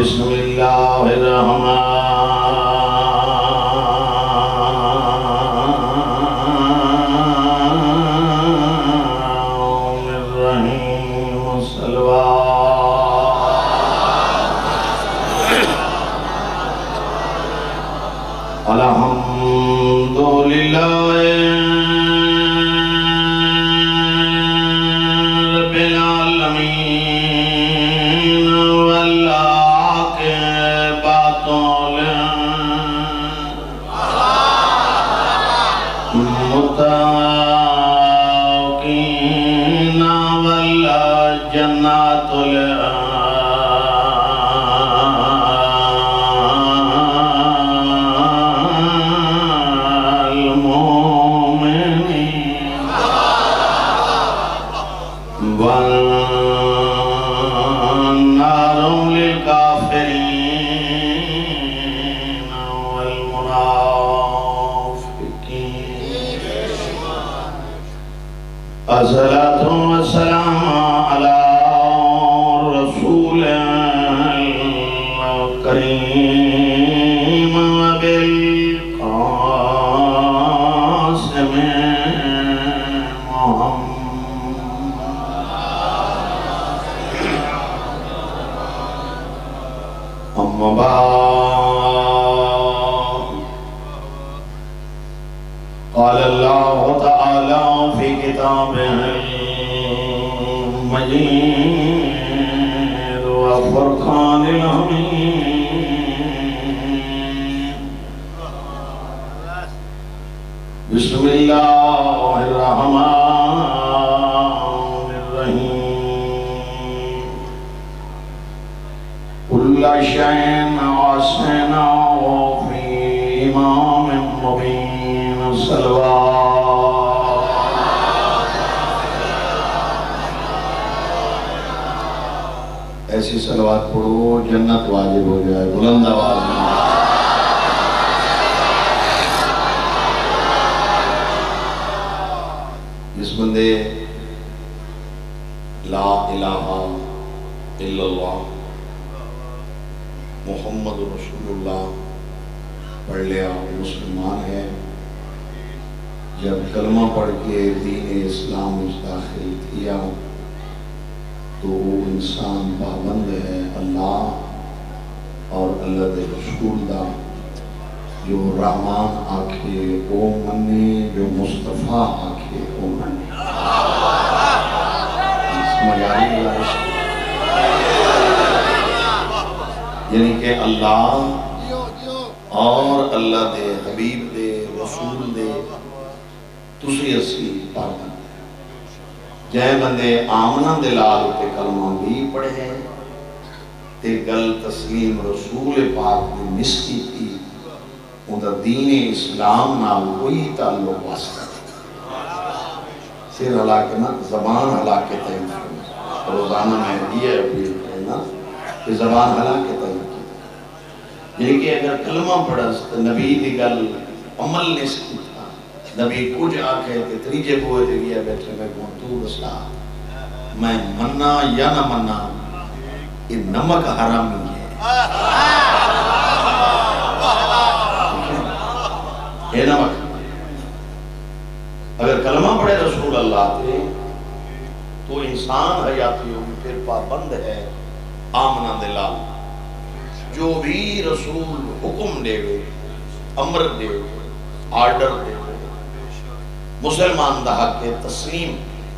بسم اللہ الرحمن الرحیم صلوات الحمدللہ الصلاة والسلام على رسول الكريم وبالقاسم محمد أما بعد قال الله تعالى في كتابه المجيد وفرقان الحميد بسم الله الرحمن الرحيم كل شيء أحصيناه في إمام مبين صلوات ایسی صلوات پڑھو جنت واجب ہو جائے بلند آواز میں جس بندے لا الہ الا اللہ محمد رسول اللہ پڑھ لیا مسلمان ہے جب کلمہ پڑھ کے دین اسلام میں داخل کیا تو وہ انسان پابند ہے اللہ اور اللہ دے رسول دا جو رحمان آکھے او منی جو مصطفیٰ آکھے او منی سمجھ آئی اللہ یعنی کہ اللہ اور اللہ دے حبیب دے رسول دے تسی اسی پابند جائے بندے آمنہ دلال تے کلمہ بھی پڑھے ہیں تے گل تسلیم رسول پاک دی مسکی تھی اندر دین اسلام نال کوئی تعلق واسطہ سر ہلا کے نا زبان ہلا کے تحیم روزانہ میں یہ اپیل کرنا کہ زبان ہلا کے تحیم کی یعنی کہ اگر کلمہ پڑھا تو نبی دی گل عمل نسکی نبی کچھ آکھے کہ تریجے بوئے دے گیا بیٹھے میں کہوں تو رسلا میں مننا یا نہ مننا یہ نمک حرامی ہے یہ نمک اگر کلمہ پڑھے رسول اللہ تھے تو انسان حیاتی ہوگی پھر پابند ہے آمنہ دلال جو بھی رسول حکم دے گئے امر دے گئے آرڈر دے گئے مسلمان دا حق کے تسلیم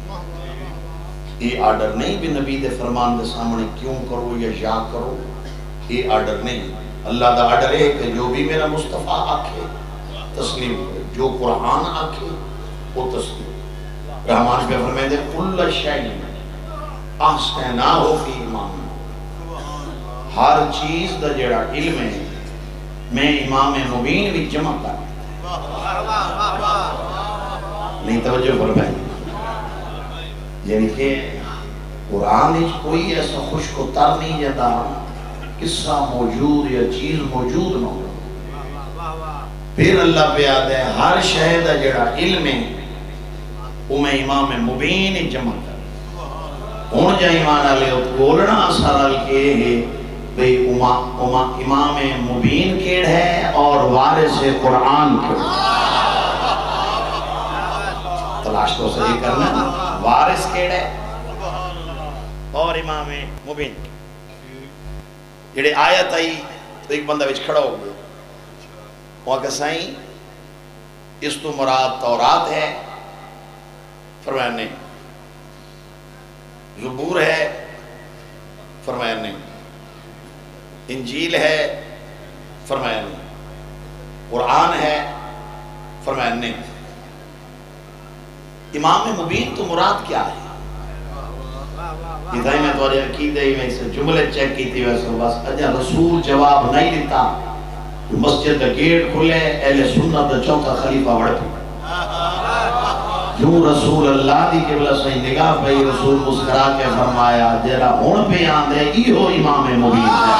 یہ آرڈر نہیں بھی نبی دے فرمان دے سامنے کیوں کرو یا کرو یہ آرڈر نہیں اللہ دا آرڈر ہے کہ جو بھی میرا مصطفیٰ آکھے تسلیم کرے جو قرآن آکھے وہ تسلیم رحمان پہ فرمائے دے کل شیء احصیناہ فی امام ہر چیز دا جڑا علم ہے میں امام مبین بھی جمع کر نہیں توجہ فرمائے یعنی کہ قرآن اس کوئی ایسا خشک و تر نہیں جاتا قصہ موجود یا چیز موجود نہ ہو پھر اللہ پہ آدھے ہر شہد جڑا علم ہے وہ میں امام مبین جمع کر ہون جا ایمان آلے بولنا سارا کے ہے بھئی امام مبین کیڑ ہے اور وارث قرآن کیڑ تلاش تو صحیح کرنا، وارث کیڑ ہے اور امام مبین جڑے آیت آئی تو ایک بندہ وچ کھڑا ہو گیا، وہاں کہ سائیں اس تو مراد تورات ہے، فرمایا نہیں۔ زبور ہے، فرمایا نہیں۔ انجیل ہے، فرمایا نہیں۔ قرآن ہے، فرمایا نہیں۔ امام مبین تو مراد کیا ہے؟ ادھائی میں تو عقیدہ ہی میں سے جملے چیک کی تھی ویسے بس اجا رسول جواب نہیں دیتا، مسجد گیٹ کھلے اہل سنت چوکا خلیفہ وڑ پہ یوں رسول اللہ دی قبلہ صحیح نگاہ پہ رسول مسکرا کے فرمایا جیرا ہون پہ آندے ایہو امام مبین ہے۔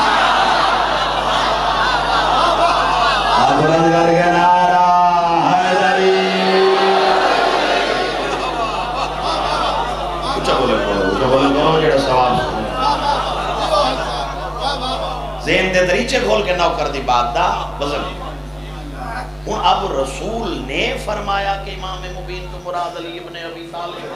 آپ بلند کر کے نعرہ حیدری، اچھا بولے کرو جیڑا سوال سنے ذہن دے دریچے کھول کے نو کر دی بات دا بزن۔ اب رسول نے فرمایا کہ امام مبین تو مراد علی ابن ابی طالب،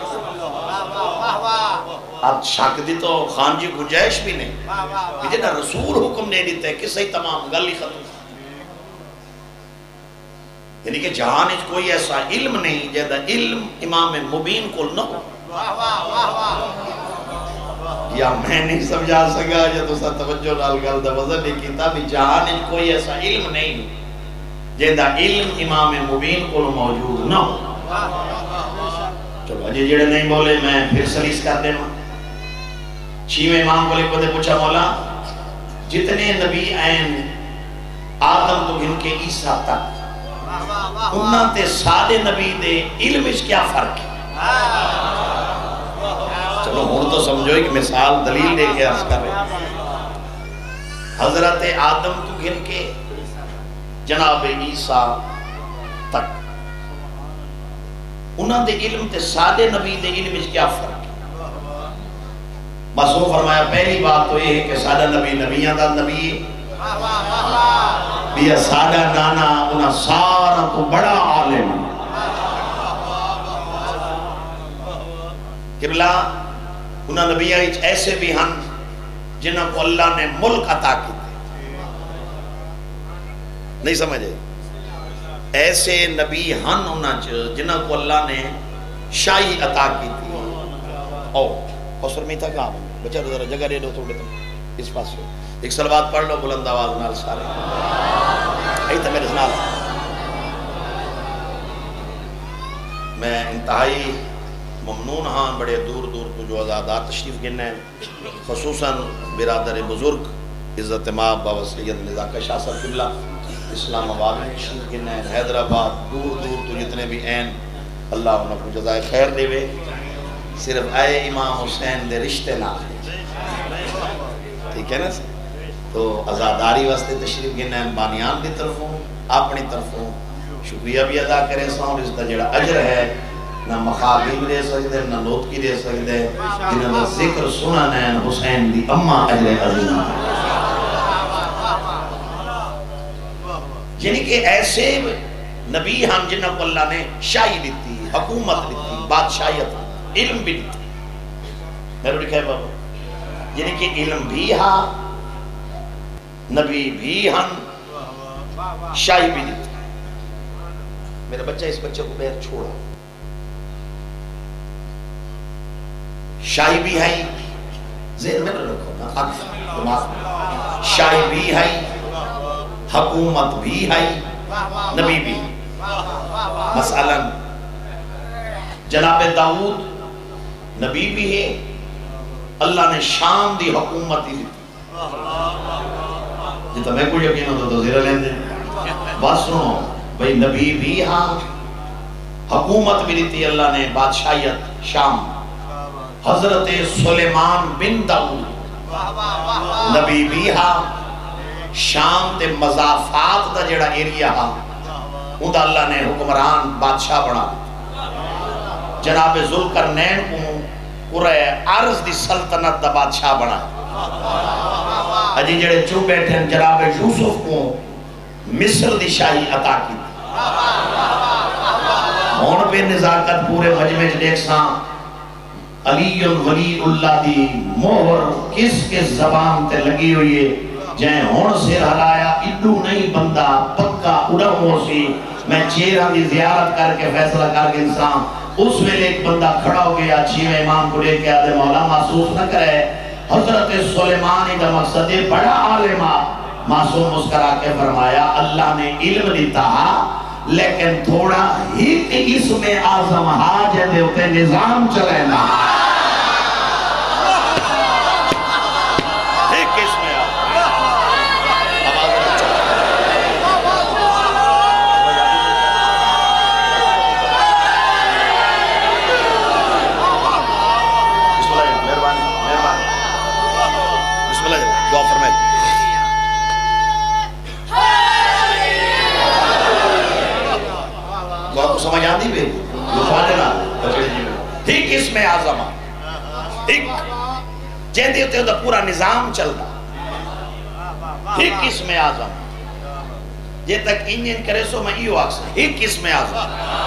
اب شک دی تو خان جی گنجائش بھی نہیں، جنہ رسول حکم نہیں دیتے ہے کسے تمام گلی ختم، یعنی کہ جہان اچھ کوئی ایسا علم نہیں جیدہ علم امام مبین کو نہ ہو۔ یا میں نہیں سمجھا سکا یا تو سا توجہ نال گل دا وزن نہیں کیتا بھی جہان اچھ کوئی ایسا علم نہیں جیدہ علم امام مبین کو موجود نہ ہو۔ چلو اجے جڑے نہیں بولے میں پھر سلیس کر دیں چھیویں امام کو لکھو دے پوچھا مولا جتنے نبی این آدم تو گن کے عیسیٰ تک انہاں تے سادے نبی دے علم اس کیا فرق ہے؟ چلو ہون تو سمجھو ایک مثال دلیل دے کے عرض کر رہے حضرت آدم تو گن کے جناب عیسیٰ تک انہاں دے علم تے سادے نبی دے علم اس کیا فرق ہے؟ بس وہ فرمایا پہلی بات تو یہ ہے کہ سادہ نبی نبیان دا نبی بیا سادہ نانا انہاں سارا تو بڑا عالم قبلہ انہاں نبیان ایسے بھی ہن جنہاں کو اللہ نے ملک عطا کی نہیں سمجھے، ایسے نبی ہن ہونا جنہاں کو اللہ نے شاہی عطا کی تھی۔ او خسر میں تھا کہاں بچہ ذرا جگہ دے دو تھوڑے تم اس پاس سے ایک صلوات پڑھ لو بلند آواز نال سارے ایک تھا میرے سنال۔ میں انتہائی ممنون ہاں بڑے دور دور تو جو آزادات تشریف گننے خصوصاً برادر بزرگ عزت ماب بابا سید نزاکہ شاہ صاحب قبلہ اسلام آباد میں تشریف گننے حیدرآباد دور دور تو جتنے بھی این اللہ انہوں کو جزائے خیر دے وے صرف آئے امام حسین دے رشتے نہ آئے ٹھیک ہے نا تو ازاداری واسطے تشریف گننے بانیان دی طرفوں اپنی طرفوں شکریہ بھی ادا کریں ساؤں اس کا جڑا اجر ہے نہ مخاطب دے سکتے نہ نوتکی دے سکتے جنہوں نے ذکر سنا نین حسین دی اماں اجر عظیم یعنی کہ ایسے نبی ہم جنہوں کو اللہ نے شاہی دیتی حکومت دیتی بادشاہیت علم بھی دیتی میرے لکھے بابا یعنی کہ علم بھی ہاں نبی بھی ہم شاہی بھی دیتی میرا بچہ اس بچے کو بیر چھوڑا شاہی بھی ہے ذہن میں رکھو نا شاہی بھی ہے حکومت بھی ہے نبی بھی مثلا جناب داؤد نبی بھی ہے اللہ نے شام دی حکومت دی جتا میں کوئی یقین ہوتا تو زیرہ لین دیں بات سنو بھئی نبی بھی ہاں حکومت بھی دیتی اللہ نے بادشاہیت شام حضرت سلیمان بن داؤد نبی بھی ہاں شام تے مضافات دا جڑا ایریا ہاں اندھا اللہ نے حکمران بادشاہ بنا جناب ذوالقرنین کو قرآن عرض دی سلطنت دا بادشاہ بنا اجی جڑے چوب بیٹھے ہیں جناب یوسف کو مصر دی شاہی عطا کی ہون پہ نزاکت پورے مجمع دیکھساں علی ولی اللہ دی مہر کس کے زبان تے لگی ہوئی ہے جائیں ہون سے ہلایا اڈو نہیں بندہ پکا اڑا ہو سی میں چیرہ دی زیارت کر کے فیصلہ کر کے انسان اس ویلے ایک بندہ کھڑا ہو گیا چھویں امام کو لے کے آدھے مولا محسوس نہ کرے حضرت سلیمانی کا مقصد ہے بڑا عالمہ معصوم مسکرا کے فرمایا اللہ نے علم دیتا لیکن تھوڑا ہی اس میں اعظم حاجت ہوتے نظام چلے نا سمجھ آدھی بھی ٹھیک اس میں آزمہ ٹھیک جہدی ہوتے ہوتا پورا نظام چلتا ٹھیک اس میں آزمہ یہ تک انجن کرے سو میں ایو آکسا ٹھیک اس میں آزمہ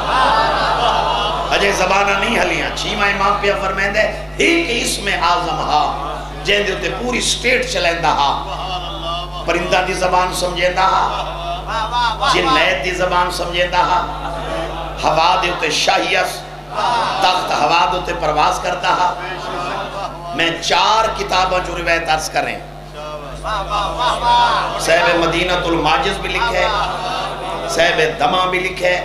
اجے زبانہ نہیں ہلیاں چھیمہ امام پہ فرمائندہ ہے ٹھیک اس میں آزمہ جہدی ہوتے پوری سٹیٹ چلائندہ پرندہ دی زبان سمجھیندہ جنیت دی زبان سمجھیندہ ہوا دے ہوتے شاہیس تخت ہوا دے ہوتے پرواز کرتا میں 4 کتاباں جو روایت عرض کر رہے ہیں صاحب مدینہ الماجز بھی لکھے صاحب دمہ بھی لکھے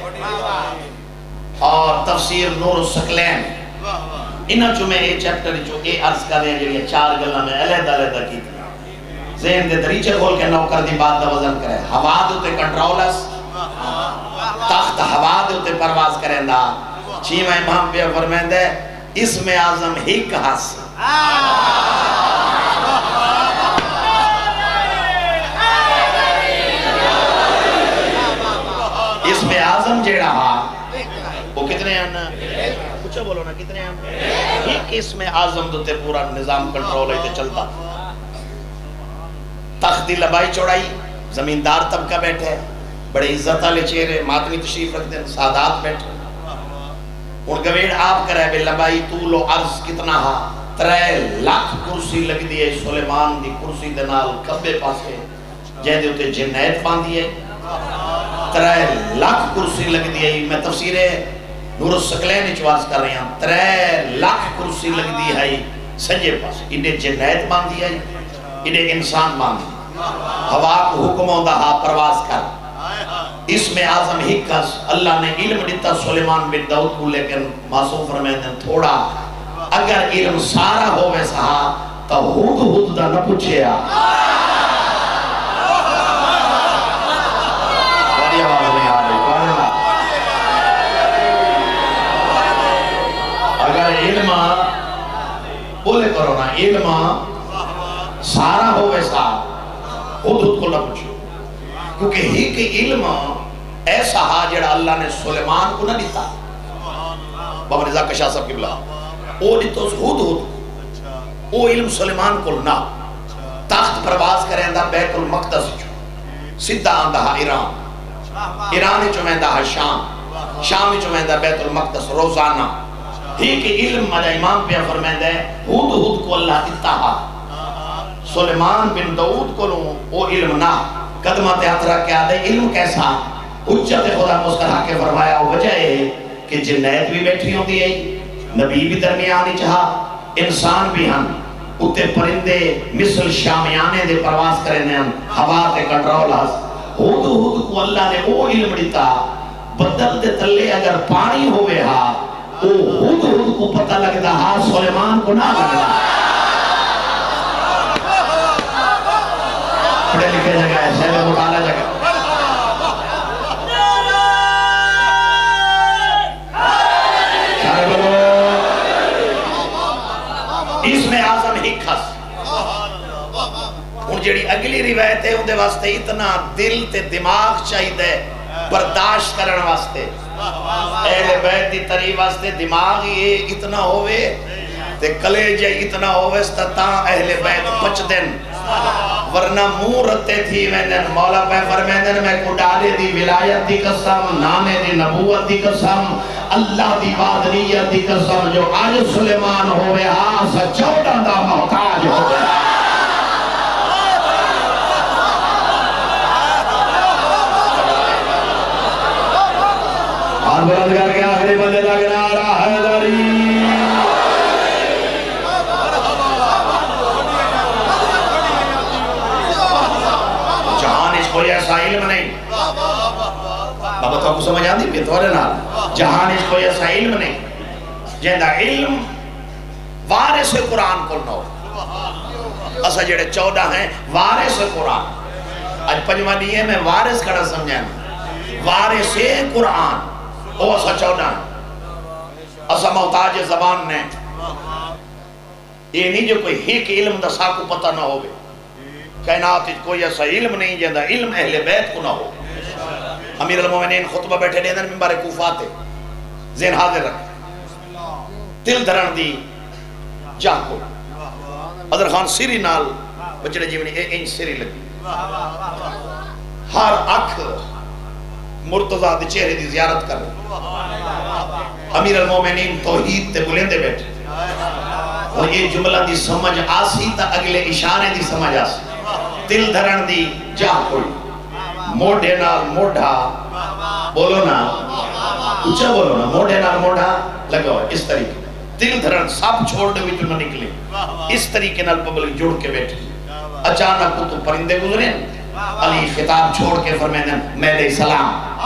اور تفسیر نور السکلین انہاں جو میں ایک چیپٹر جو اے عرض کر رہے ہیں جو یہ 4 گلہ میں علیحدہ علیحدہ کی تھی ذہن دے دریچے کھول کے نوکر دی بات دا وزن کرے ہوا دے ہوتے کنٹرولس تخت ہوا دے ہوتے پرواز کریں دا چھیمہ امام پہ فرمائندہ ہے اس میں آزم ہی کہاس اس میں آزم جیڑا وہ کتنے ہیں کچھ بولو نا کتنے ہیں ایک اس میں آزم دوتے پورا نظام کنٹرول ہے چلتا تختی لبائی چوڑائی زمیندار طبقہ بیٹھے بڑے عزت والے چہرے ماتمی تشریف رکھتے ہیں سادات بیٹھے ان گویڑ آپ کرے بے لبائی طول و عرض کتنا 3 لاکھ کرسی لگ دیئے سلیمان دی کرسی دنال کبے پاسے جہدے ہوتے جنیت باندھی ہے 3 لاکھ کرسی لگ دیئے میں تفسیر نور السکلین چواز کر رہی ہوں 3 لاکھ کرسی لگ دی ہے سجے پاسے انہیں جنیت باندھی ہے انہیں انسان باندھی ہوا کو حکموں دا پرواز کر اس میں آزم حکس اللہ نے علم دیتا سلیمان بن داؤد کو لیکن معصوم فرمائیں تھوڑا اگر علم سارا ہو ویسا تو ہود دا نہ پوچھے بڑی آواز نہیں آ رہی اگر علم بولے کرو نا علم سارا ہو ویسا ہود کو نہ پوچھے کیونکہ ہی کہ علم ایسا جڑا اللہ نے سلیمان کو نہ دیتا بابا رضا کشاہ صاحب کی بلا او دیتا اس ہود او علم سلیمان کو نہ تخت پرواز کریں دا بیت المقدس سدھا آندہ ایران چومیں دا شام چومیں دا بیت المقدس روزانہ ہی کہ علم مجھا امام پہ فرمائیں دے ہود کو اللہ دیتا سلیمان بن داؤد کو لوں او علم نہ قدمت اترا کیا دے علم کیسا حجت خدا مسکرہ کے فرمایا وجہ ہے کہ جنیت بھی بیٹھی ہوتی ہے نبی بھی درمیانی چاہا انسان بھی ہم اتے پرندے مثل شامیانے دے پرواز کرنے ہم ہوا تے کنٹرول ہس ہود کو اللہ نے وہ علم دیتا بدل دے تلے اگر پانی ہوئے ہا وہ ہود کو پتہ لگتا ہا سلیمان کو نہ لگتا پڑھے لکھے جگہ ہے شہر مطالعہ جگہ اس میں آزم ہی کھس ان جڑی اگلی روایت ہے ان دے واسطے اتنا دل تے دماغ چاہی دے برداشت کرن واسطے اہل بیت دی تری واسطے دماغ یہ اتنا ہوئے تے کلیجہ اتنا ہوئے ستتا اہل بیت پچ دن ورنہ منہ رتے تھی ویندن مولا پہ فرمیندن میں کو ڈالے دی ولایت دی قسم نانے دی نبوت دی قسم اللہ دی وعدنیت دی قسم جو آج سلیمان ہوئے آس 14 دا محتاج ہوئے اور بلند کر کے آخری بندے لگ رہا ہے داری کوئی ایسا علم نہیں بابا تو کو سمجھ آندی پہ تورے نال جہان اس کوئی ایسا علم نہیں جہاں علم وارث قرآن کو نو اسا جڑے 14 ہیں وارث قرآن آج پنجمہ دیئے میں وارث کھڑا سمجھیں وارث قرآن او اسا 14 ہیں اسا محتاج زبان نے یہ نہیں جو کوئی ہیک علم دا ساکو پتہ نہ ہوگے کائنات کوئی ایسا علم نہیں جاندہ علم اہل بیت کو نہ ہو امیر المومنین خطبہ بیٹھے دیندن ممبر کوفاتے ذہن حاضر رکھ دل دھرن دی جاہ کو حضر خان سری نال بچڑے جیونی انچ سری لگی ہر اکھ مرتضی دی چہرے دی زیارت کر امیر المومنین توحید تے بلندے بیٹھے اور یہ جملہ دی سمجھ آسی تا اگلے اشارے دی سمجھ آسی دل دھرن دی جا کوئی موڑے نال موڑھا بولو نا اچھا بولو نا موڑے نال موڑھا لگا ہوا اس طریقے دل دھرن سب چھوڑ دے بھی جو نہ نکلے اس طریقے نال پبلک جوڑ کے بیٹھے اچانک کو تو پرندے گزرے علی خطاب چھوڑ کے فرمائے میرے سلام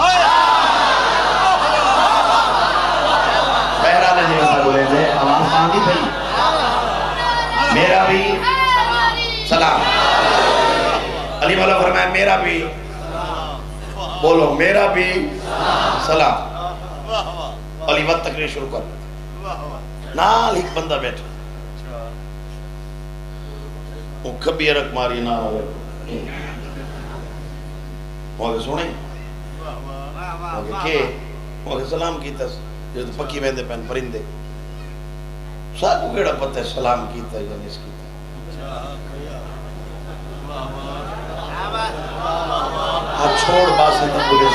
بہرحال ہے جیسا بولے تھے آواز آندھی بھئی میرا بھی سلام علی مولا فرمائے میرا بھی بولو میرا بھی سلام علی وقت تقریر شروع کر نال ایک بندہ بیٹھا وہ کبھی رکھ ماری نہ ہوئے وہ سنیں وہ سلام کیتا جو پکی ویندے پہن پرندے ساتھ کو کیڑا پتہ ہے سلام کیتا یا نہیں کیتا ہاں چھوڑ باسے تک بولے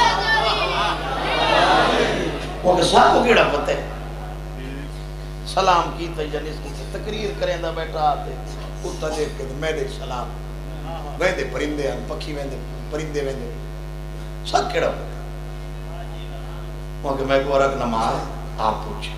وہ کہ ساتھ کو کیڑا پتہ ہے سلام کیتا یا نہیں کیتا تقریر کریں دا بیٹھا آتے اتا دیکھ کے میرے سلام ویندے پرندے ہیں پکی ویندے پرندے ویندے ساتھ کیڑا پتہ ہے وہ کہ میں کو رکھ نماز آپ پوچھیں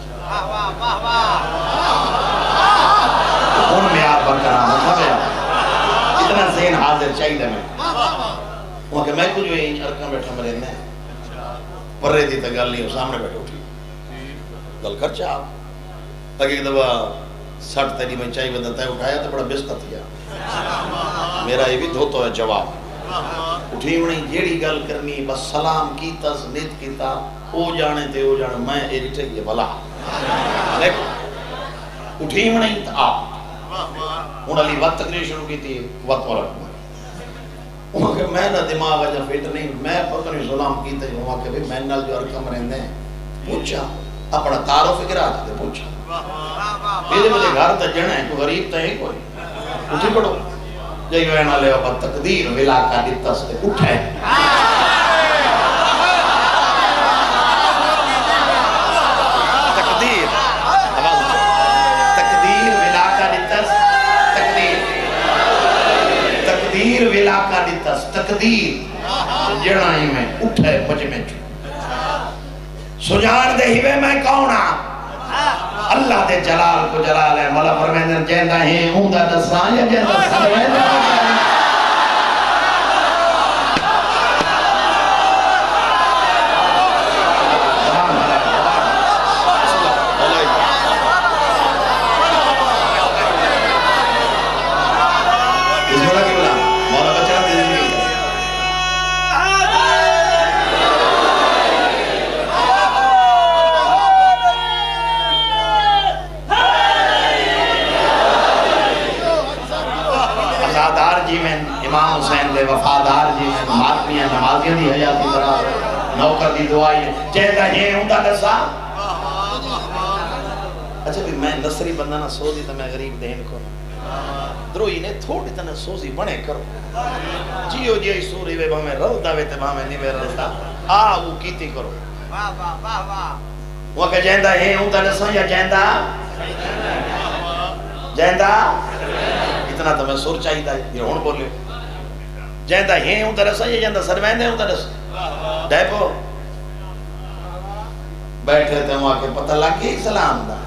ان میں آپ برقرار اتنا ذہن حاضر چاہیے میں وہ کہ میں کو جو یہ ارکان بیٹھا مرین ہے پر رہی تھی تا گل نہیں ہو سامنے بیٹھے اٹھی گل کر چاہ تاکہ ایک دفعہ سٹ تیری میں چاہیے بدلتا ہے اٹھایا تو بڑا بستت کیا میرا یہ بھی دھوتا ہے جواب اٹھی منہیں جیڑی گل کرنی بس سلام کیتا نیت کیتا او جانے تے او جانے میں ایڈیٹر یہ بلا لیکن اٹھی منہیں تا آپ انہوں علی وقت تقریر شروع کی تھی وقت والا وہاں کہ میں نہ دماغ جا فیٹ نہیں میں پتہ نہیں سلام کیتا ہے وہاں کہ میں نال جو ارکم رہنے ہیں پوچھا اپنا تعارف فکر آج دے پوچھا میرے مجھے گھر تا جنے ہیں کوئی غریب تا ہی کوئی اٹھی پڑھو جائی وینا لے وقت تقدیر ولا کا دیتا سے اٹھے تقدیر تقدیر ولا کا دیتا تقدیر ولا کا دیتا تقدیر جڑا ہی میں اٹھے پج میں سجان دے ہی میں کونہ اللہ دے جلال کو جلال ہے مولا فرمائندن جیندہ ہیں ہوندہ دسان یا جیندہ سرویندہ امام حسین دے وفادار جی میں ماتمیاں نمازیاں دی حیاتی طرح نوکر دی دعائی جیدہ یہ ہوں دا دسا اچھا بھی میں نصری بندہ نہ سو دی تو میں غریب دین کو دروئی نے تھوڑی تنہ سوزی بنے کرو جیو جی سوری وے بھامے رلتا وے تے بھامے نیوے رلتا وہ کیتی کرو وہ کہ جہندہ ہے ہوں تا نسان یا جہندہ جہندہ اتنا تو میں سور چاہی دا یہ ہون بولے جہندہ ہے ہوں تا نسان یا جہندہ سرویندے ہوں تا نسان ڈیپو بیٹھے تھے وہاں کے پتہ لگی اسلام دا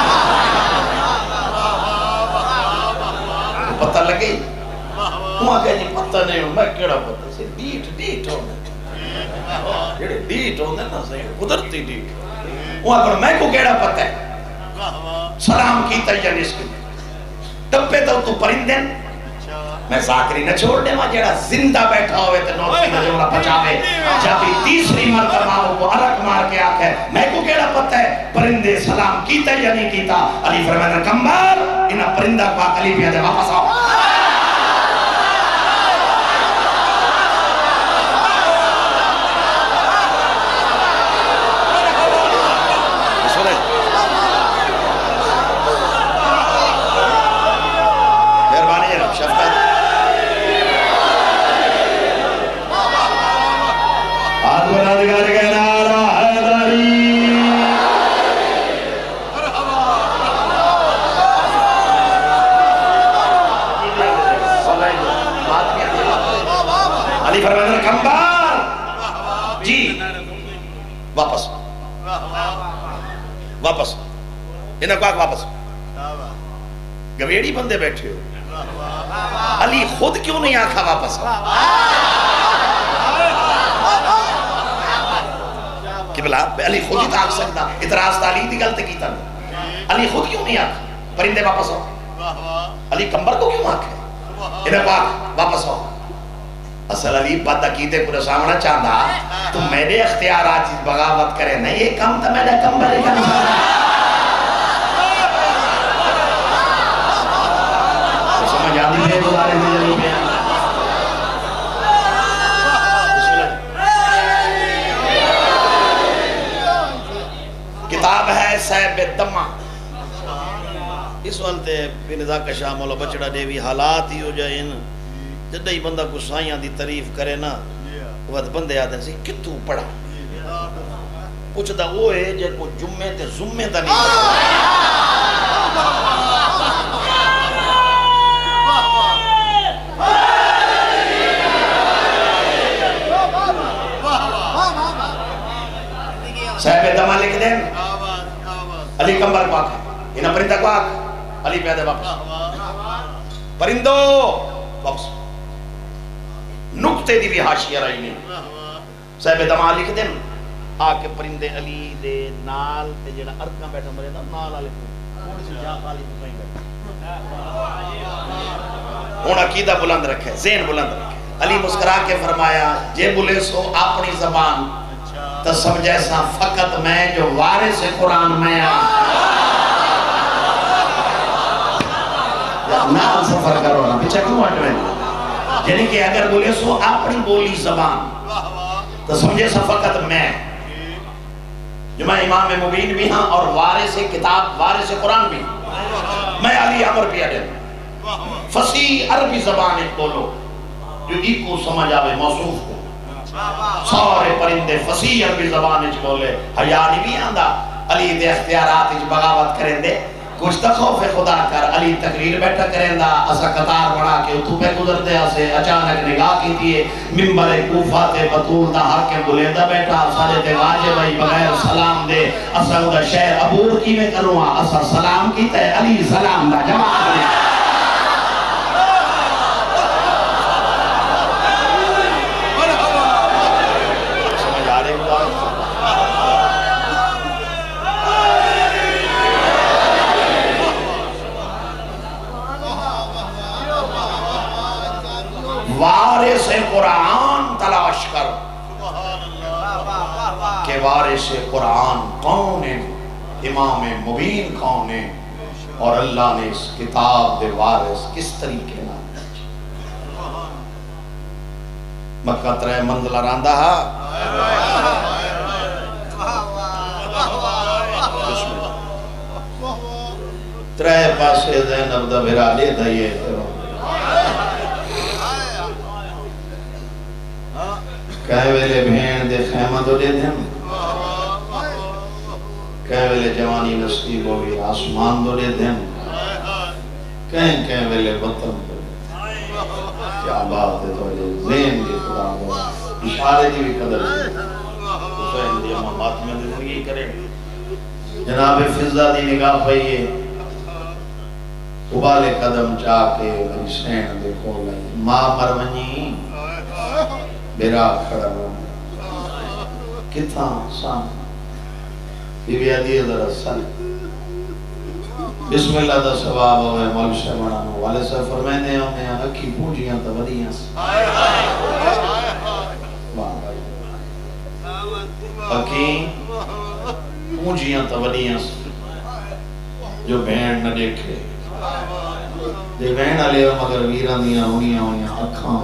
پتہ لگی وہاں کہ جی پتہ نہیں ہوں میں کیڑا پتہ سے ڈیٹ ہونے جیڑے ڈیٹ ہونے نا صحیح قدرتی ڈیٹ وہاں پر میں کو کیڑا پتہ ہے سلام کی تیجنس کی ٹپے تو پرندن میں ذاکری نہ چھوڑ دے وہاں جیڑا زندہ بیٹھا ہوئے تے نوٹی نہ جملہ پچاوے جب ہی تیسری مرتبہ وہ عرق مار کے آکھے میں کو کیڑا پتہ ہے پرندے سلام کیتا یا نہیں کیتا علی فرمائے کمبر انہا پرندہ کو علی پہ دے واپس آؤ واپس انہیں کو آگ واپس گویڑی بندے بیٹھے ہو علی خود کیوں نہیں آکھا واپس قبلہ علی خود ہی تا آکھ سکتا اتراز تعلی دی غلط کی تا علی خود کیوں نہیں آکھا پرندے واپس ہو علی کمبر کو کیوں آکھے انہیں کو آکھ واپس ہو اصل علی بات عقیدے کو سامنا چاہتا تو میرے اختیارات بغاوت کرے نہیں یہ کم تھا میرا کمبر ہی کم تھا سمجھ آدھی میں دوبارے میں جلی پہ کتاب ہے سیب دمہ اس وقت بنظا کا شاہ مولا بچڑا دیوی حالات ہی ہو جائے جدہ ہی بندہ کو سائیاں دی تعریف کرے نا وقت بندے آدھیں سے کتو پڑھا پوچھتا وہ ہے جے کو جمعے تے زمے تا نہیں صاحب دمہ لکھ دیں علی کمبر پاک انہا پرندہ کو آکھ علی پیادے واپس پرندو واپس نکتے دی بھی حاشیہ رہی نہیں صاحب دماغ لکھ دیں آکے پرندے علی دے نال تے جڑا ارکاں بیٹھا مرے دا نال آلے تھوڑی سی جا خالی تو کہیں بیٹھا ہونا عقیدہ بلند رکھے ذہن بلند رکھے علی مسکرا کے فرمایا جے بولے سو اپنی زبان تو سمجھے سا فقط میں جو وارث قرآن میں نال سفر کرو نا پیچھے کیوں ہٹ میں یعنی کہ اگر بولے سو اپنی بولی زبان تو سمجھے سا فقط میں جو میں امام مبین بھی ہاں اور وارث کتاب وارث قرآن بھی میں علی عمر پہ اڈے فصیح عربی زبان ایک بولو جو ایک کو سمجھ آوے موصوف کو سارے پرندے فصیح عربی زبان ایک بولے حیانی بھی آندہ علی دے اختیارات ایک بغاوت کریں دے کچھ تا خوف خدا کر علی تقریر بیٹھا کریں دا اسا قطار بڑھا کے اتو پہ گزر دے اسے اچانک نگاہ کی دیئے ممبر کوفہ تے بطول دا حق بلیدہ بیٹھا سارے تے واجب آئی بغیر سلام دے اسا دا شہر عبور کی میں کروں اسا سلام کی تے علی سلام دا جماعت دے سمجھ آ رہے ہوا وارث قرآن تلاش کر کہ وارث قرآن کون ہے امام مبین کون ہے اور اللہ نے اس کتاب دے وارث کس طریقے نہ مکہ ترے منزلہ راندہ ترے پاسے زینب دا بھرا دے دائیے کہے ویلے بھین دے خیمہ دو دے دیں کہے ویلے جوانی نصیب ہوئی آسمان دو دے دیں کہیں ویلے وطن دو کیا بات ہے تو زین دی خدا دو اشارے دی بھی قدر حسین دی امامات میں زندگی کریں جناب فضہ دی نگاہ پہیے ابالے قدم چاہ کے حسین دے کھول گئی ماں مرونی میرا کھڑا ہوں کتنا سان بی بی عدیہ ذرا سن بسم اللہ دا ثواب ہوئے مولو سے بڑھانو والے سے فرمینے ہمیں اکھی پونجیاں تا ودیاں اکھی پونجیاں تا ودیاں جو بہن نہ دیکھے دے بہن علی مگر ویران دیاں ہویاں اکھاں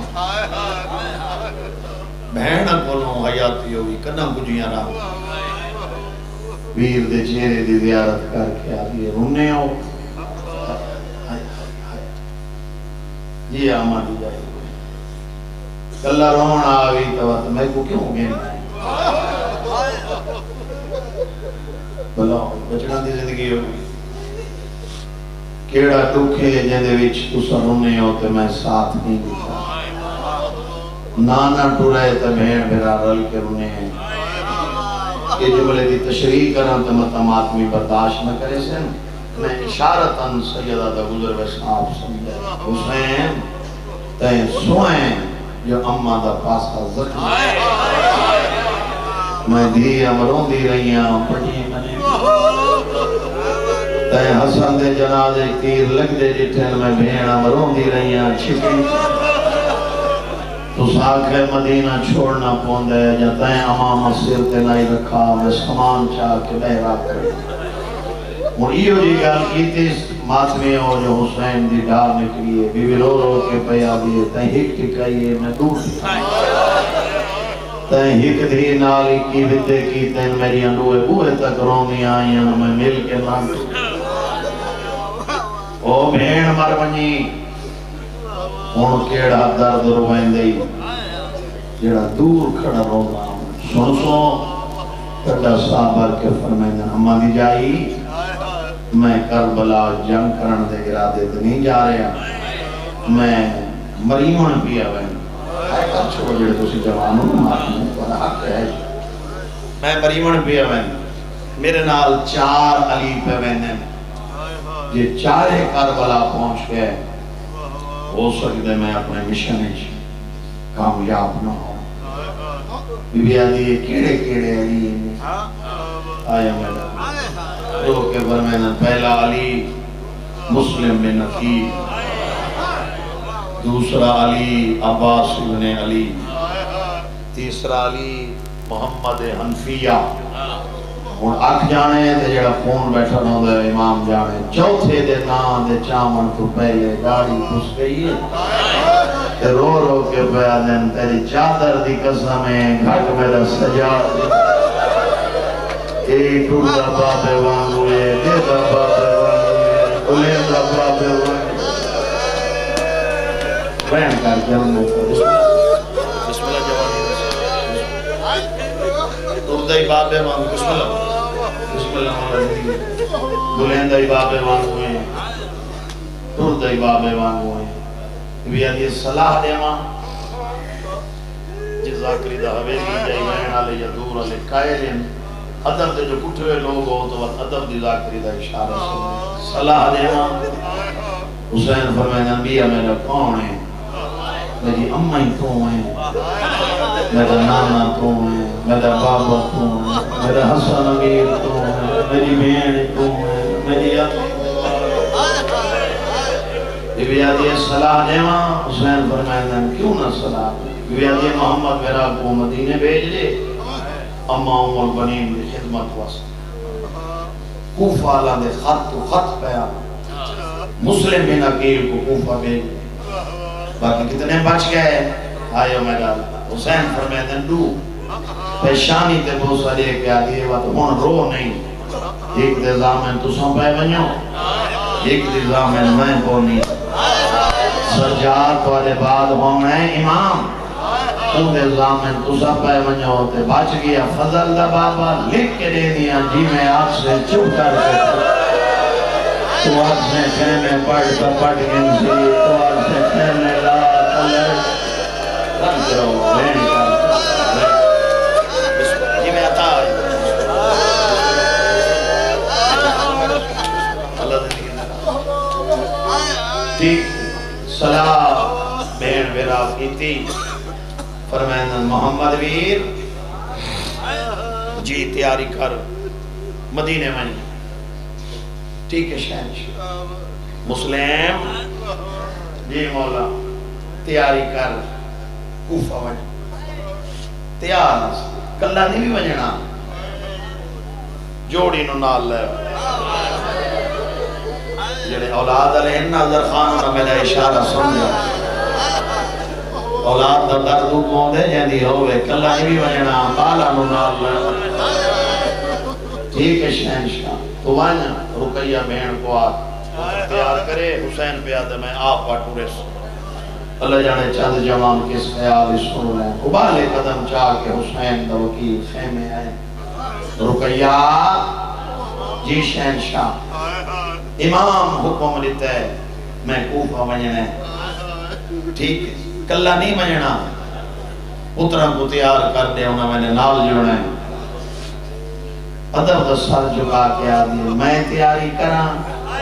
بہن کولوں حیاتی ہوئی کنا کجیاں رہا ویر دے چہرے دی زیارت کر کے آدھی رونے ہو یہ آمد دی جائے کلہ رون آوی تو میں کو کیوں گئے بلا بچنا دی زندگی ہوئی کیڑا ٹوکھے جندے وچ تسا رونے ہو تو میں ساتھ نہیں دیتا نانا ٹورے تا بہن بھرا رل کے رونے ہیں کہ جملے دی تشریح کرنا تو مطمئات میں برداشت نہ کرے سے میں اشارتاً سیدہ دا گزر و صاحب سمجھے حسین تین سوئیں جو اممہ دا پاسا زخم میں دی امروں دی رہی ہوں پڑھی منے تین حسن دے جنازے تیر لگ دے جتھن میں بہن امروں دی رہی ہوں چھپی تو ساکھے مدینہ چھوڑنا پوندے یا تین امام سر تے نہیں رکھا میں سامان چاہ کے بہرا کرے اور یہ جی گال کیتی ماتمی ہو جو حسین دی ڈال نکلیے بی بی رو رو کے پیا دیئے تین ہک ٹکائیے میں دور تین ہک دھی نالی کی بتے کی تین میری انڈوے بوئے تک رونی آئیں میں مل کے نام او بھین مرونی ان کیڑا درد روائیں دئی جڑا دور کھڑا رونا سن سو کٹا صحابہ کے فرمائیں اما دی جائی میں کربلا جنگ کرن دے ارادے تو نہیں جا رہا میں مریمن پیا بہن ہے کر چھوڑ جڑے تو سی جوانوں مارنے والا حق ہے میں مریمن پیا بہن میرے نال 4 علی پہ بہن یہ 4 کربلا پہنچ گئے ہو سکتے میں اپنے مشن کامیاب نہ ہوں بی بی آدھی کیڑے کیڑے علی آیا میرا رو کے فرمینا پہلا علی مسلم بن عقیل دوسرا علی عباس بن علی تیسرا علی محمد حنفیہ اور اکھ جانے تے جڑا خون بیٹھا نہ دے امام جانے چوتھے دے نام دے چامن تو پہلے گاڑی پھس گئی تے رو رو کے بیادن تیری چادر دی قسمیں گھٹ میرا سجا ایک ٹوٹا بابے وانگوئے دیدہ بابے وانگوئے الیندہ بابے وانگوئے بین کر کے ہم نے بسم اللہ جوانی ٹوٹائی بابے وانگوئے بسم اللہ بسم اللہ الیندہ بابے وانگوئے ٹوٹائی بابے وانگوئے بیاد یہ صلاح دے ماں جزاکری دا حویلی جائی بہن آلے یا دور آلے قائلین ادب دے جو کٹھوے لوگ ہو تو ادب دی ذاکری دا اشارہ سنے صلاح دے ماں حسین فرمائے نبیہ میرا کون ہے میری امائی تو ہیں میرا نانا تو ہیں میرا بابا تو ہیں میرا حسن امیر تو ہیں میری بہن تو ہیں میری امی بی آدھی صلاح دے ماں حسین فرمائے کیوں نہ صلاح بی آدھی محمد میرا کو مدینے بھیج دے اما ام البنین دی خدمت واسطے کوفہ اللہ دے خط تو خط پیا مسلم بن عقیل کو کوفہ بھیج باقی کتنے بچ گئے آئے میرا حسین فرمائے دو پیشانی تے بوسا دے کے آدھی ہے تو ہون رو نہیں ایک دے زامن تو سن پائے بنیوں ایک نظام میں کونی سجاد والے بعد ہونا ہے امام اون نظام تو سب پہ منجو تے بچ گیا فضل دا بابا لکھ کے دے دیا جی میں آپ سے چپ کر کے تو آپ سے کہنے پڑھ گن سی تو آپ سے کہنے لا تلر رن کرو بین کر جی میں عطا ہے اللہ ٹھیک صلاح بین بیراز کی تھی فرمائن محمد ویر جی تیاری کر مدینے میں ٹھیک ہے شہنشاہ مسلم جی مولا تیاری کر کوفہ میں تیار کلہ نہیں بھی بجنا جوڑی نو نال لے جڑے اولاد علیہ ناظر خان نے میرا اشارہ سمجھا اولاد دا درد کون دے جیندی ہوئے کلہ نہیں بھی بجنا بالا نو نال لے ٹھیک ہے شہنشاہ تو وانا رقیہ بہن کو آت تیار کرے حسین پہ آدھے میں آپ پاٹو رس اللہ جانے چند جوان کس خیال سن رہے ہیں ابالے قدم چاہ کے حسین دا وکیل خیمے آئے رقیہ جی شہنشاہ امام حکم لیتا ہے میں کوفہ بجنے ٹھیک ہے کلہ نہیں بجنا پترہ کو تیار کر دے انہوں میں نے نال جوڑنا ہے ادب دا سر جھکا کے آدھی میں تیاری کران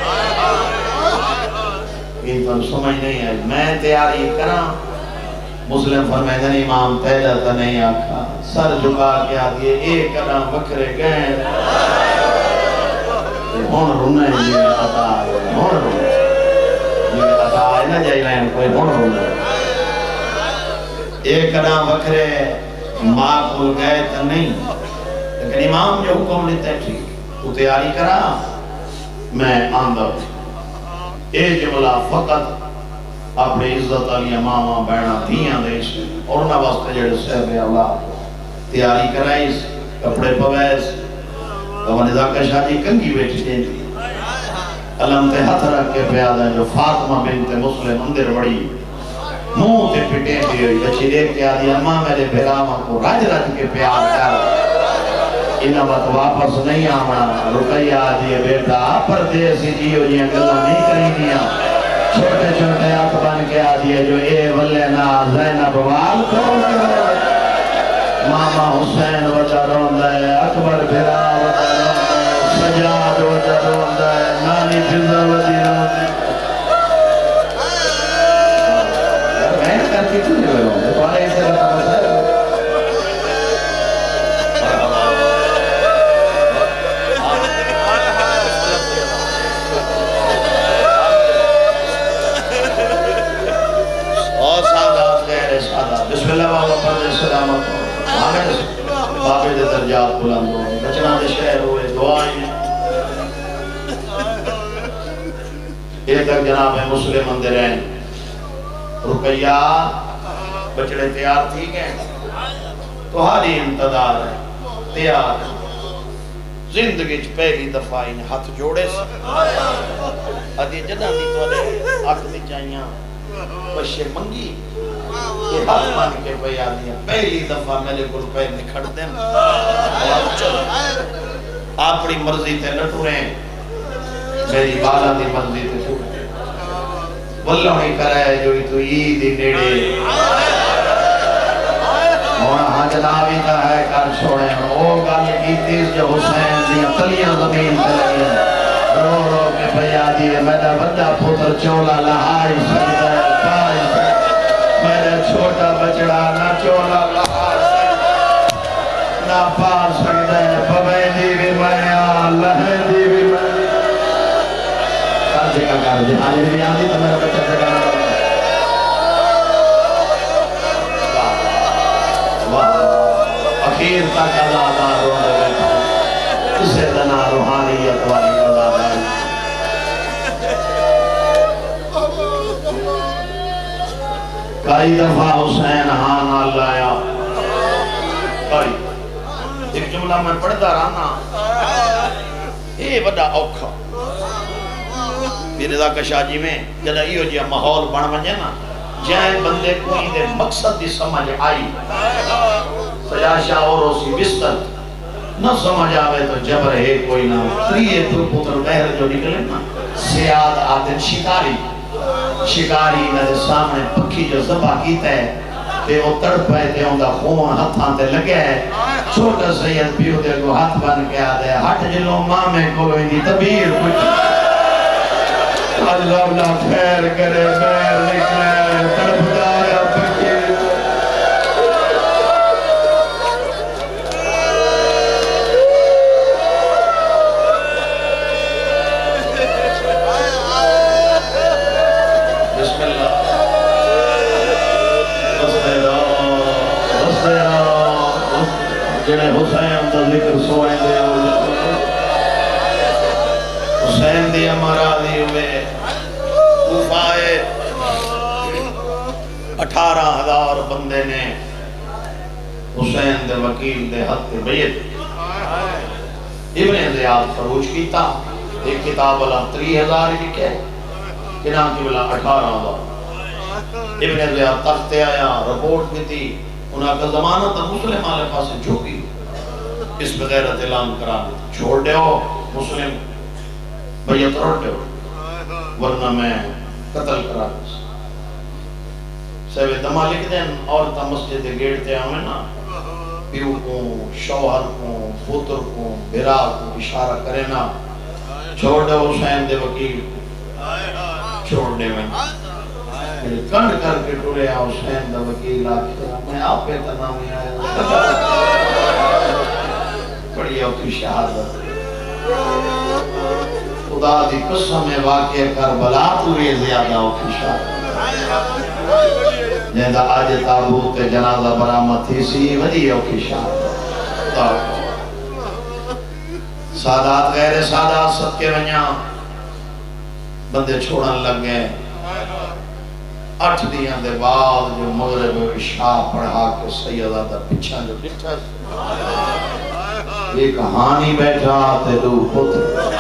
یہ تو سمجھ نہیں ہے میں تیاری کران مسلم فرمائدن امام تیدہ تا نہیں آکھا سر جھکا کے آدھی ایک قدم بکرے گئے ہون رونا ہے یہ عطا ہے ہون رونا یہ عطا ہے نہ جائی لائن کوئی ہون رونا ایک قدم بکرے ماں کو گئے تا نہیں لیکن امام جو حکم لیتا ہے ٹھیک تو تیاری کرا میں آندہ اے جملہ فقط اپنے عزت علی ماما بینا دیاں دے اس اور نہ واسطے جڑے صحب اولاد تیاری کرائیس کپڑے پویس تو ندا کا شادی کنگی بیٹھی دیں تھی علم تے ہاتھ رکھ کے پیادا جو فاطمہ بنت مسلم اندر بڑی منہ تے پٹیں تھی ہوئی بچی دیکھ کے آدھی اماں میرے بھیراما کو رج رج کے پیار کر انہاں بات واپس نہیں آمنا رقیہ آدھی بیٹا پردیسی جیو جیاں گلہ نہیں کریں دیا چھوٹے چھوٹے ہاتھ بن کے آدھی جو اے ولینا زینب وال کھول کے ماما حسین وجہ روندہ ہے اکبر بھرا وجہ روندہ ہے سجاد وجہ روندہ ہے نانی فضل وجہ روندہ ہے میں نے کرتی کیوں نہیں روندہ ہے تو آنے اسے رہتا مسئلہ ہے بسم اللہ وآلہ پردے سلامت بابے دے درجات بلند ہوئے بچنا دے شہر ہوئے دعائیں یہ تک جناب مسلم اندر ہیں رقیہ بچڑے تیار تھی گئے تو حالی انتدار ہے تیار زندگی پہلی دفعہ انہیں ہاتھ جوڑے سے ادھی جنہ دی تو نے آکھ دی چاہیاں بشے منگی یہ ہاتھ مان کے پہ آدھی ہے پہلی دفعہ میرے گل پہ نکھڑ دیں اپنی مرضی تے لٹو رہے میری بالا دی مرضی تے چھوڑ واللہ ہی کرائے جو تو عیدی نیڑے ہونا ہاں جنابی کا ہے کر چھوڑے او گل کی تیز جو حسین دی تلیاں زمین تے لگی رو رو کے پہ آدھی ہے میرا بڑا پتر چولا لہائی سکتا ہے پائی سکتا میرے چھوٹا بچڑا نہ چولا لہا سکتا نہ پا سکتا ہے ببائی دی بھی میں لہے دی بھی میں کارجے کا کارجے آنے بھی آنی تو میرا بچہ سے کہنا اخیر تک ازادار رونے بیٹھا اسے دنا روحانیت والی ازادار کئی دفعہ حسین ہاں نہ لایا کئی ایک جملہ میں پڑھتا رہنا اے بڑا اوکھا رضا کشاجی میں جدہ ایو جی ماحول بن ونجے نا جائے بندے کوئی دے مقصد دی سمجھ آئی سجا شاہ اور اسی بستر نہ سمجھ آوے تو جبر ہے کوئی نہ تریے تو پتر بہر جو نکلے نا سیاد آدن شکاری نہ دے سامنے پکھی جو زبا کیتا ہے کہ وہ تڑپ ہے تے ہوں دا خون ہتھاں تے لگے ہے چھوٹا سید پیو دے کو ہاتھ بن کے آدھے ہٹ جلو ماں میں کھولو ہی دی تبیر کچھ اللہ اللہ خیر کرے بیر نکلے تڑپ دارا پکھی بسم اللہ جنہیں حسین دا ذکر سوائیں دے حسین دی امراضی ہوئے کوفائے 18,000 بندے نے حسین دے وکیل دے حق تے بیعت ابن زیاد فروج کیتا ایک کتاب والا 30,000 لکھے کنان کی والا 18,000 ابن زیاد تختے آیا رپورٹ بھی تھی انہاں کا زمانہ تا مسلم آلے پاسے جھوکی اس بغیرت اعلان کرا دی چھوڑ دے ہو مسلم بیعت روڑ دے ہو ورنہ میں قتل کرا دی سیوے دمہ لکھ دیں اور تا مسجد گیٹ تے ہمیں نا پیو کو شوہر کو پوتر کو بھرا کو اشارہ کرے نا چھوڑ دے حسین دے وکیل چھوڑ دے میں کنڈ کر کے ٹورے آ حسین دا وکیل آکے میں آپ پہ تنامی آیا بڑی اوکی شہادت خدا دی قسم واقع کربلا توی زیادہ اوکی شہادت جہاں آج تابوت جنازہ برامت تھی سی ودی اوکی شہادت سادات غیر سادات سب کے ونیاں بندے چھوڑن لگ گئے 8 دیاں دے بعد جو مغرب عشاء پڑھا کے سیدہ دا پچھا جو ڈٹھا ایک کہانی بیٹھا تے دو پتر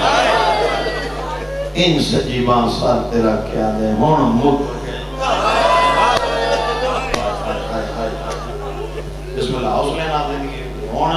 ان سجیبان سر تیرا کیا دے ہون مک بسم اللہ حوصلے نہ دے دیئے ہون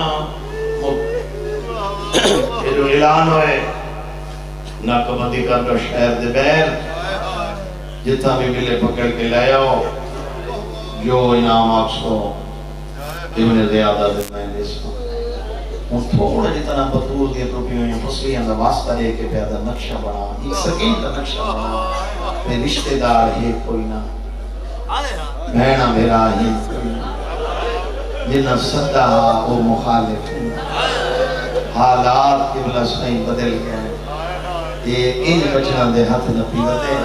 مک یہ جو اعلان ہوئے ناکبندی کر کر شہر دے بیر جتنا بھی ملے پکڑ کے لے آؤ جو انعام آکسو ابن زیادہ دے میں نے اس کو ان تھوڑا جتنا بطول دیا ٹوپی ہوئی فصلی اندر واسطہ لے کے پیدا نقشہ بنا ایک سکین کا نقشہ بنا میں رشتہ دار ہے کوئی نہ بہنا میرا ہی کوئی نہ جنہ صدہ او مخالف حالات کی بلا سائیں بدل گئے یہ ان بچنا دے ہاتھ نہ پیوتے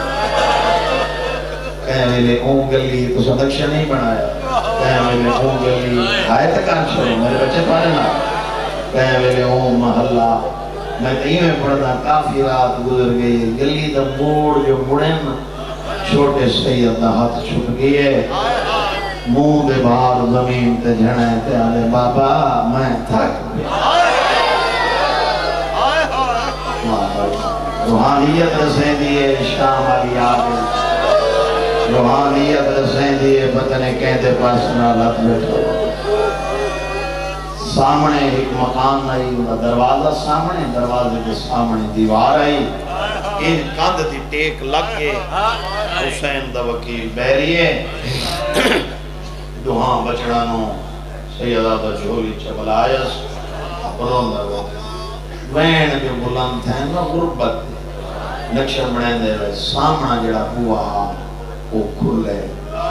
کہیں میں نے اون گلی تو سا نقشہ نہیں بنایا کہیں میں نے اون گلی آئے تکان چھوڑو میرے بچے پانے نا کہیں میں نے اون محلہ میں تہیں میں پڑھتا کافی رات گزر گئی گلی دا موڑ جو مڑن چھوٹے سید دا ہاتھ چھوٹ گئے منہ دے باہر زمین تے جھڑے تے آلے بابا میں تھک گیا روحانیت رسیں دیئے شام علی آگے روحانیت رسیں دیئے بطنے کہتے پاسنا لت بیٹھو سامنے ایک مکان آئی دروازہ سامنے دروازے کے سامنے دیوار آئی ان کاندھ تھی ٹیک لگ کے حسین دا وکیل بیریے دوہاں بچڑانوں سیدہ دا جھولی چبلائیس اپرون دا وہ وین جو بلند ہیں نا غربت نقشہ بڑھیں دے رہے سامنا جڑا ہوا وہ کھلے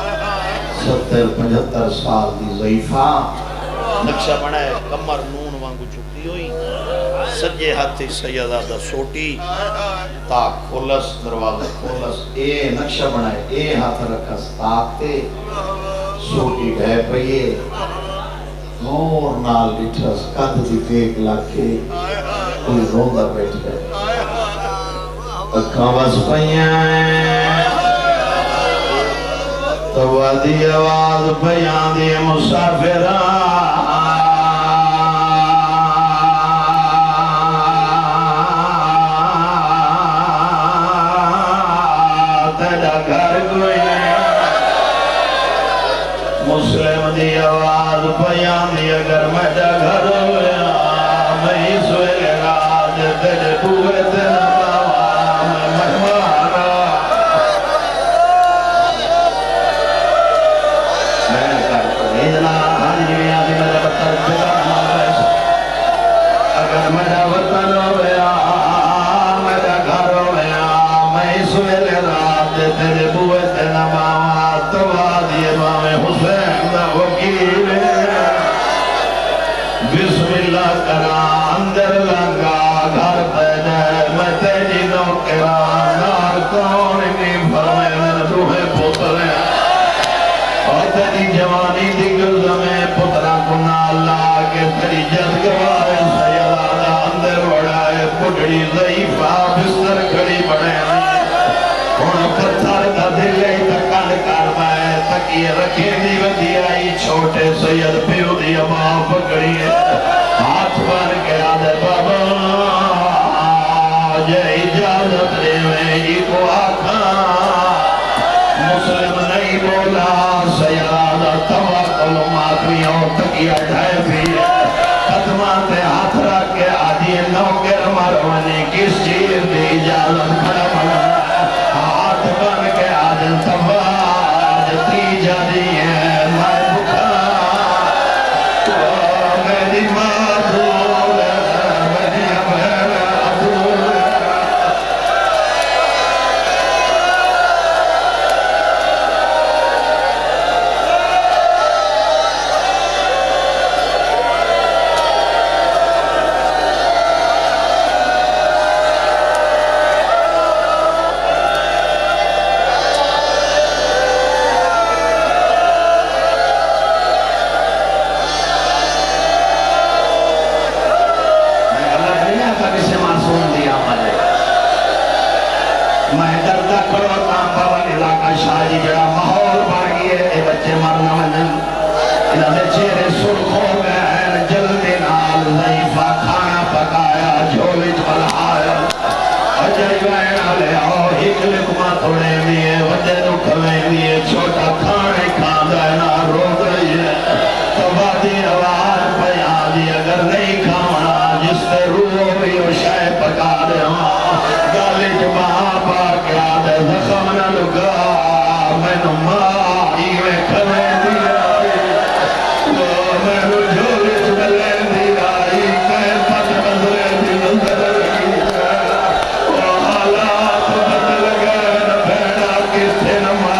70-75 سال دی ضعیفہ نقشہ بڑھے کمر نون وانگو چکتی ہوئی سجے ہاتھی سیدہ دا سوٹی تاک کھولس دروازہ کھولس اے نقشہ بڑھے اے ہاتھ رکھس تاکتے سوٹی گئے پئیے اور نال بٹھس کند دی دیکھ لاکے کوئی روندہ بیٹھ گئے اکھاں بس پئیاں تو وادی آواز بیان دی مسافران پیانی اگر میں جا گھر ہویا میں سوئے رات تیرے بوئے تیرے باوا میں مہمانا میں کر پریدنا ہنجوی آدھی میرے بطر جگہ مارس اگر میرا وطن ہویا میرا گھر ہویا میں سوئے رات تیرے بوئے تیرے باوا تو آدھی امام حسین دا وکیل بسم اللہ کرا اندر لگا گھر پیدے میں تیجی نوکرا نار کون نہیں فرمے میں روح پتر اور تیری جوانی دی گلزمیں پترہ کنا اللہ کے تیری جذگوائے سیدہ اندر بڑھائے پڑھڑی ضعیفہ بستر کھڑی بڑھے ہون پتھر دا دلے تکان کارمائے تکیے رکھے دی ودی آئی چھوٹے سید پیو دی اماں پکڑی ہے ہاتھ بار کے آدھے بابا جے اجازت دے میں ہی کو آکھا مسلم نہیں بولا سیادہ توقل ماتمی اور تکیہ ڈھائے بھی قدمات ہاتھ رکھ کے آدھی نوکر مرونی کس چیز دی اجازت کھڑا بنا ہاتھ بن کے آدھے تباج تیجا دیئے میں بکھا میری ماں دھول میری بہن عبدول چھوٹا کھانے کھانا ہے نا رو گئی ہے تبادی آواز پیان دی اگر نہیں کھانا جس سے روح بھی ہو شاہ پکا دے گالی جمعہ پاک یاد ہے زخم نہ لگا میں نمائی میں کھلے دی آئی میں رجولی چملے دی آئی کہے پت نظرے دی نظر رہی وہ حالات بدل گئے بیٹا کس سے نمائی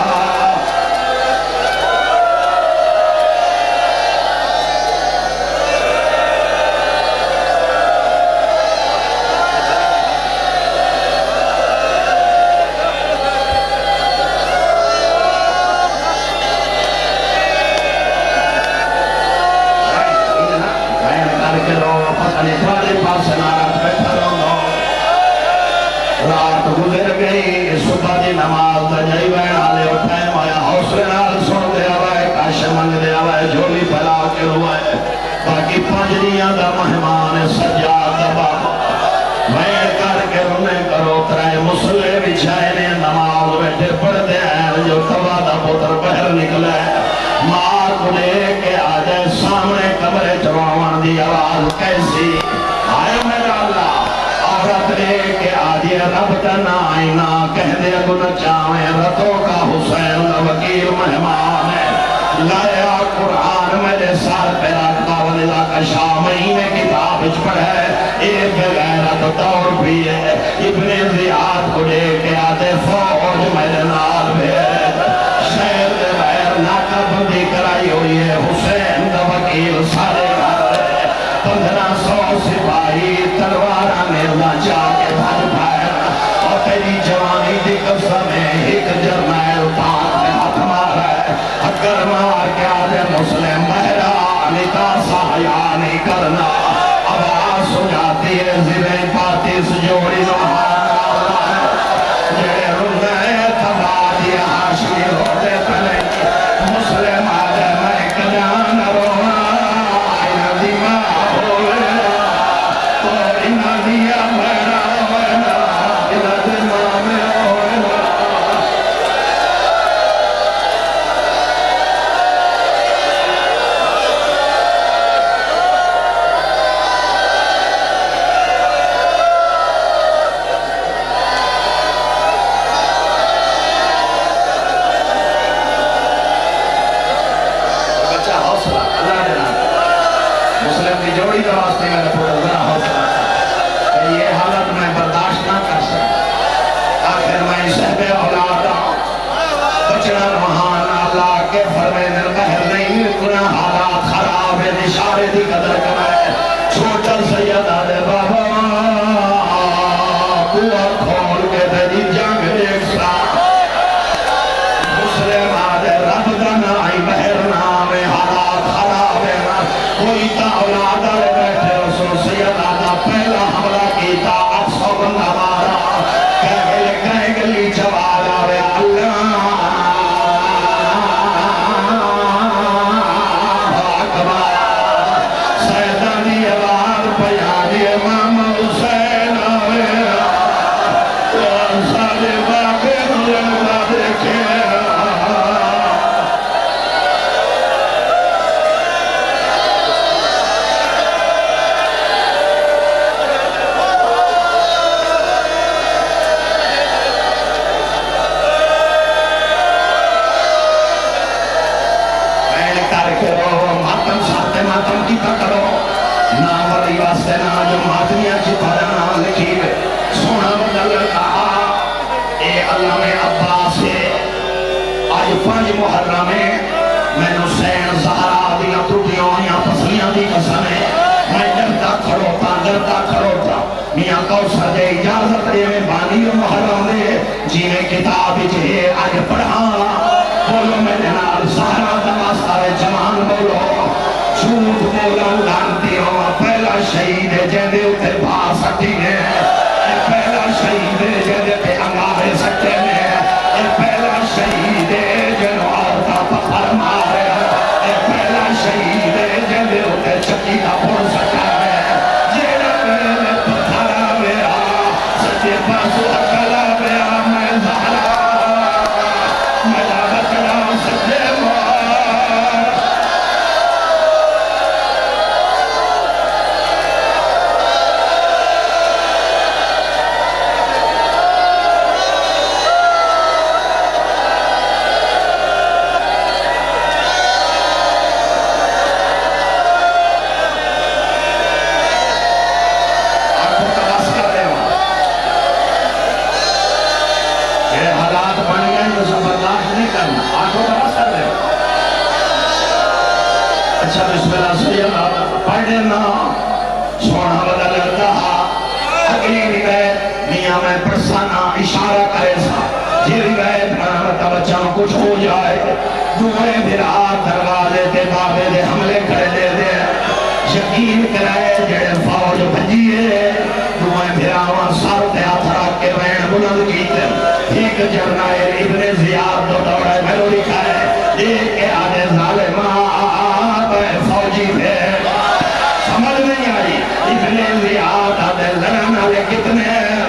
رات گزر گئی صبح دی نماز دا جائی بین آلے اٹھائے مایا حوصلے نال سن دے آوائے کاش منگ دے آوائے جھولی پھیلا کے ہوئے باقی پنجریاں دا مہمان سجاد دا بابا وین کر کے رونے کرو ترائے مسلے بچھائے نے نماز بیٹھے پڑھ دے ہیں جو توا دا پتر بہر نکلے ماں کو لے کے آجائے سامنے کمرے چروان دی آواز کیسی آئے میرا اللہ عورت لے کے آدھی رب تنا آئینا کہہ دے اگو نہ چاہیں رتوں کا حسین دا وکیل مہمان ہے لایا قرآن میرے سار پہ رکھتا ولیدہ کا شاہ مہینے کتاب اچ پڑھے ایک غیرت دور بھی ہے ابن زیاد کو لے کے آدھے فوج میرے نال بھید شہر دے غیر ناکہ بندی کرائی ہوئی ہے حسین دا وکیل سارے گھر 1500 سپاہی تلوارہ مرنا چاہ کے بھاج پائے اور تیری جوانی دی قسم ہے ایک جرنائل تاک میں ہاتھ مارا ہے اگر مار کے آدھے مسلم مہرانی کا سایہ نہیں کرنا آواز سو جاتی ہے زبیں پاتی سجوڑی نوہانا جڑے رنگے تبادی حاشی روتے پہلے مسلم آدھے میں کجان رونا جی میں کتاب جے آج پڑھا بولو میرے نال سارا دماستہ جوان بولو جھوٹ بولو لانتی ہو پہلا شہید جیدے اتے بھا سکتی ہے پہلا شہید جیدے پہ انگارے سکتے ہیں پہلا شہید جنو آتا پتھر مارے پہلا شہید جیدے اتے چکی کا پڑ سکتا ہے جیدے پہلے پتھر آویا سچے پاسو اکلا بیا میں زہرا میرا بچڑا سچے اشارہ کرے سا جی روایت بنا بچوں کچھ ہو جائے دوئے بھرا دروازے تے بابے دے حملے کرے دے دے یقین کرائے جڑے فوج بھجیے دوئے بھرا وہاں سر تے ہاتھ رکھ کے بین بلند کیتے ایک جرنائل ابن زیاد دو دوڑے بھلو لکھا ہے ایک کے آدھے ظالمات فوجی تھے سمجھ نہیں آئی ابن زیاد آدھے لڑن والے کتنے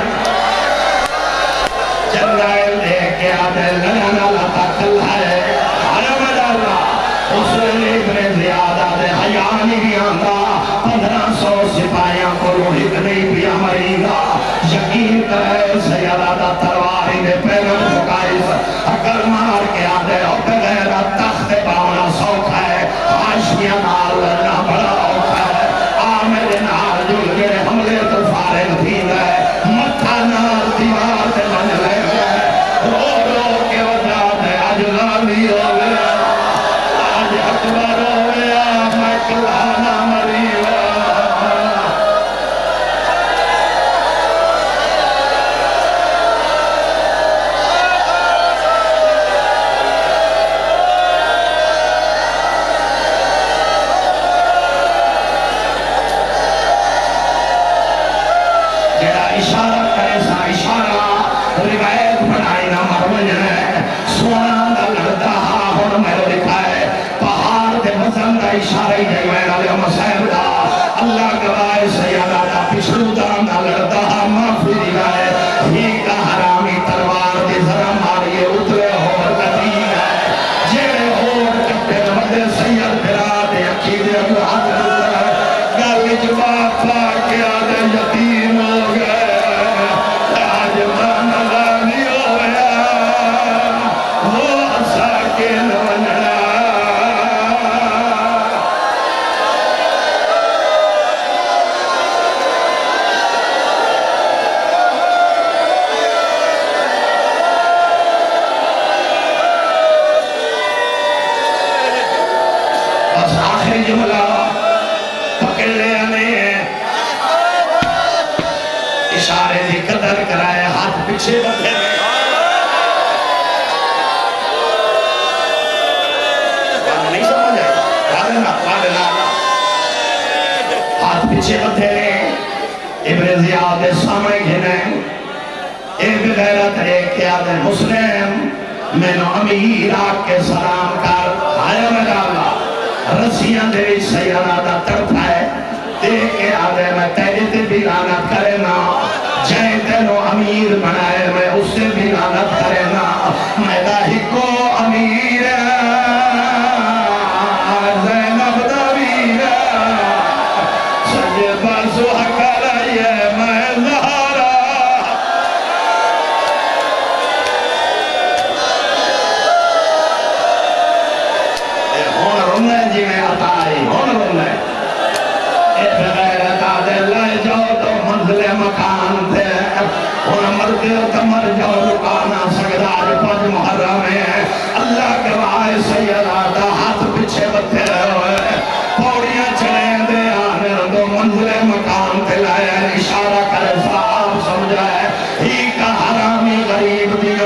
جرائل دے کے آدھے لڑن والا تاکل ہے حرم اللہ اس نے ابن زیاد آدھے حیاء نہیں آندہ 1500 سپاہیاں کو روحک نہیں پیا مریضا یقین کرے سیادہ ترواری نے پیرن فکائز اگر مار کے آدھے اور بغیر تخت باونا سوکھ ہے حاشیاں نال لڑنا بڑا اوکھ ہے آمد نال جل گئے حملے تو فارغ تھی گئے متھا نال دیوار سے بن لے گئے رو رو کے وجہ دے آج غالی ہو گیا آج اکبر ہو گیا میں کلانا مریضا اشارہ جیوین علیہ مسائل دا اللہ گوائے سیادہ دا پچھلو دام دا لڑتا معافی دیگائے ہی کا حرامی تلوار دی ذرا ماریے اترے ہور قدیم ہے جیڑے ہور کٹے مدے سید برا دے عقیدے کو حق دے گل جواب پا کے آدھے یتیم ہو گئے آج من غانی ہو گیا وہ ساکن ونڑا جملہ پکڑ لے آنے اشارے دی قدر کرائے ہاتھ پیچھے بندھے نہیں سمجھ ہے ہاتھ پیچھے بندھے ابن زیاد سامنے گھنے ایک غیرت ایک یاد مسلم میں نو امیر آگ کے سلام کر آیا میرا اللہ رسیاں دے سیارہ دا تڑپا ہے دیکھ کے آدھے میں تیرے تے بھی لعنت کرے نا جائے تینو امیر بنائے میں اس سے بھی لعنت کرے نا میں داہی کو امیر زینب دویر سجے بازو حکر یہ میں زہارا جی میں عطائی ہون رونے اے بغیرت آدھے لائے جاؤ تو منزل مکان تھے ہون مرد کمر جاؤ رکانا سگدار پج محرم ہے اللہ کے وائے سید آدھا ہاتھ پچھے بتے ہوئے پوڑیاں چلیں دے آنے دو منزل مکان تھے لائے اشارہ کرے صاحب سمجھائے ہی کا حرامی غریب دیا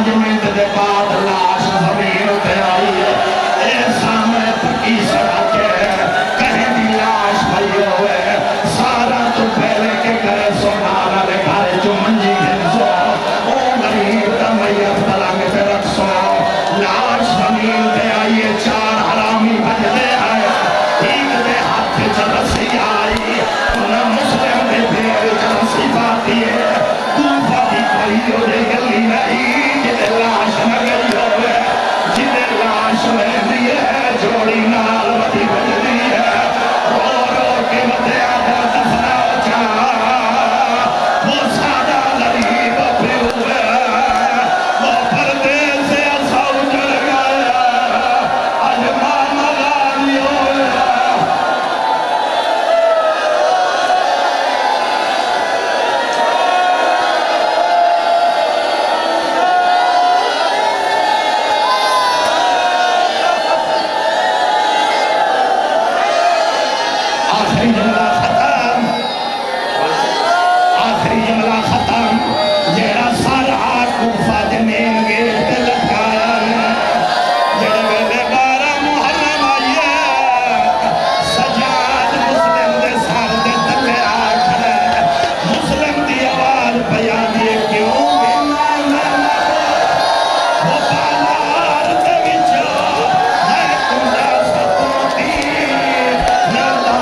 5 منٹ دے بعد لاش زمین پہ آئی ہے اے سامنے پکی سڑک ہے کہیں دی لاش پئی ہوئے سارا تو پہلے کے کرے سونارا لے گھر جو منجی گھنسو او غریب دا میت پلنگ پہ رکھسو لاش زمین پہ آئی ہے 4 حرامی بج دے آئے ایک دے ہاتھ چ رسی آئی انہیں مسلم دے پھر چ رسی باتی ہے دوفا دی کوئی ہو دے گلی نہیں جدے لاش نہ گئی ہوئے جدے لاش میں دیئے جوڑی نال بدی بج دی ہے رو رو کے بدے آدھر دفنا چاہا وہ سادہ غریب پہ ہوئے وہ پردے سے ایسا اجڑ گیا آج ماما غالی ہوئے آخری جملہ ختم آخری جملہ ختم جیڑا سارا کوفہ دے مین گیٹ تے لٹکایا ہے جیڑے ویلے 12 محرم آئیے سجاد مسلم دے سار دے تلے آ کھڑے مسلم دی آواز بیان دیے کیوں بنا وہ بالار دے وچو ہے کنڈا ستوں دی نردہ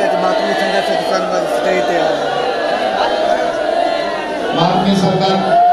سردار